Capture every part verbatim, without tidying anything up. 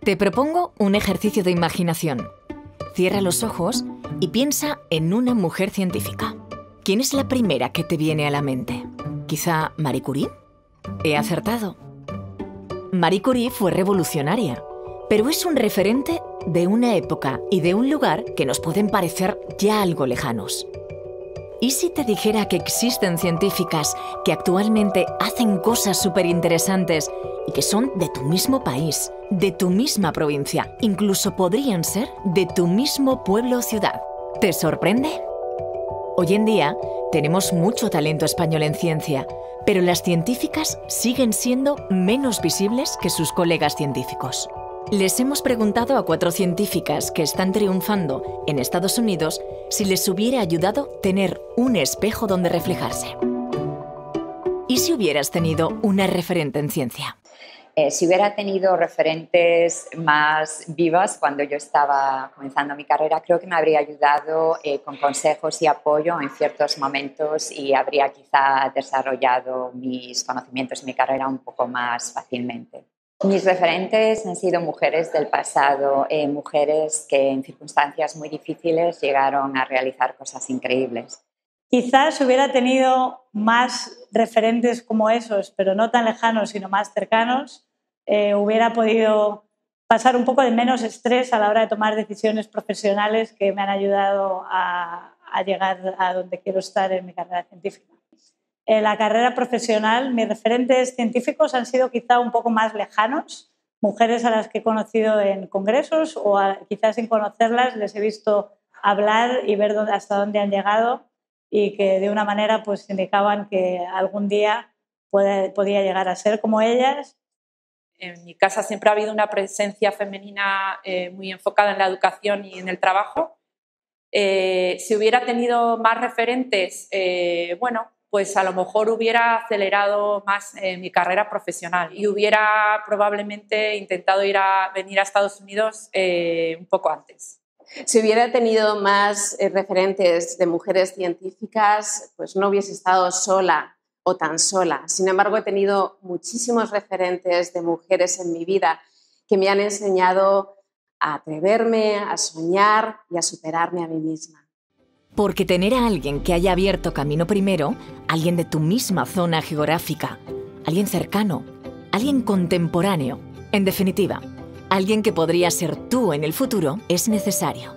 Te propongo un ejercicio de imaginación. Cierra los ojos y piensa en una mujer científica. ¿Quién es la primera que te viene a la mente? ¿Quizá Marie Curie? He acertado. Marie Curie fue revolucionaria, pero es un referente de una época y de un lugar que nos pueden parecer ya algo lejanos. ¿Y si te dijera que existen científicas que actualmente hacen cosas súper interesantes y que son de tu mismo país, de tu misma provincia, incluso podrían ser de tu mismo pueblo o ciudad? ¿Te sorprende? Hoy en día tenemos mucho talento español en ciencia, pero las científicas siguen siendo menos visibles que sus colegas científicos. Les hemos preguntado a cuatro científicas que están triunfando en Estados Unidos si les hubiera ayudado tener un espejo donde reflejarse. ¿Y si hubieras tenido una referente en ciencia? Eh, si hubiera tenido referentes más vivas cuando yo estaba comenzando mi carrera, creo que me habría ayudado eh, con consejos y apoyo en ciertos momentos y habría quizá desarrollado mis conocimientos y mi carrera un poco más fácilmente. Mis referentes han sido mujeres del pasado, eh, mujeres que en circunstancias muy difíciles llegaron a realizar cosas increíbles. Quizás si hubiera tenido más referentes como esos, pero no tan lejanos, sino más cercanos, eh, hubiera podido pasar un poco de menos estrés a la hora de tomar decisiones profesionales que me han ayudado a, a llegar a donde quiero estar en mi carrera científica. En la carrera profesional, mis referentes científicos han sido quizá un poco más lejanos, mujeres a las que he conocido en congresos o a, quizás sin conocerlas les he visto hablar y ver dónde, hasta dónde han llegado y que de una manera pues indicaban que algún día puede, podía llegar a ser como ellas. En mi casa siempre ha habido una presencia femenina eh, muy enfocada en la educación y en el trabajo. Eh, si hubiera tenido más referentes, eh, bueno, pues a lo mejor hubiera acelerado más eh, mi carrera profesional y hubiera probablemente intentado ir a, venir a Estados Unidos eh, un poco antes. Si hubiera tenido más eh, referentes de mujeres científicas, pues no hubiese estado sola o tan sola. Sin embargo, he tenido muchísimos referentes de mujeres en mi vida que me han enseñado a atreverme, a soñar y a superarme a mí misma. Porque tener a alguien que haya abierto camino primero, alguien de tu misma zona geográfica, alguien cercano, alguien contemporáneo, en definitiva, alguien que podría ser tú en el futuro, es necesario.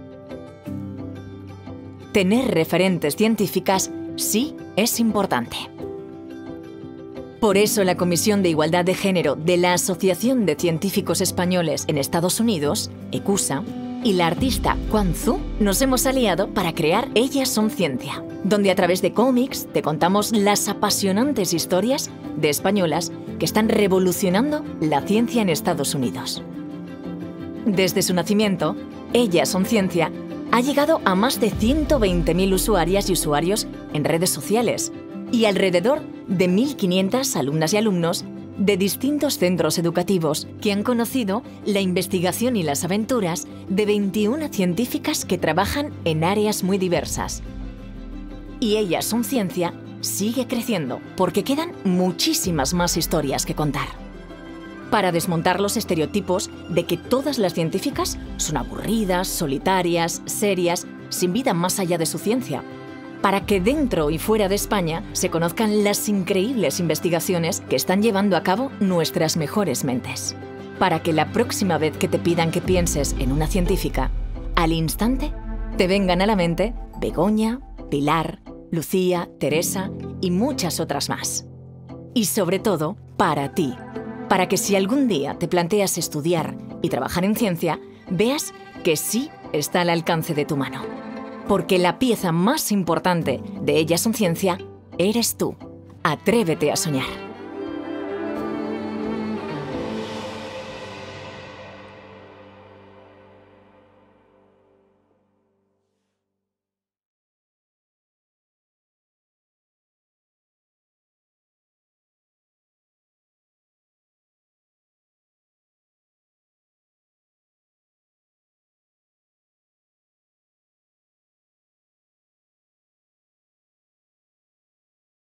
Tener referentes científicas sí es importante. Por eso la Comisión de Igualdad de Género de la Asociación de Científicos Españoles en Estados Unidos, ECUSA, y la artista Quan Zhu nos hemos aliado para crear Ellas son Ciencia, donde a través de cómics te contamos las apasionantes historias de españolas que están revolucionando la ciencia en Estados Unidos. Desde su nacimiento, Ellas son Ciencia ha llegado a más de ciento veinte mil usuarias y usuarios en redes sociales y alrededor de mil quinientas alumnas y alumnos de distintos centros educativos que han conocido la investigación y las aventuras de veintiuna científicas que trabajan en áreas muy diversas. Y Ellas son Ciencia sigue creciendo porque quedan muchísimas más historias que contar. Para desmontar los estereotipos de que todas las científicas son aburridas, solitarias, serias, sin vida más allá de su ciencia. Para que dentro y fuera de España se conozcan las increíbles investigaciones que están llevando a cabo nuestras mejores mentes. Para que la próxima vez que te pidan que pienses en una científica, al instante te vengan a la mente Begoña, Pilar, Lucía, Teresa y muchas otras más. Y sobre todo, para ti. Para que si algún día te planteas estudiar y trabajar en ciencia, veas que sí está al alcance de tu mano. Porque la pieza más importante de Ellas son Ciencia eres tú. Atrévete a soñar.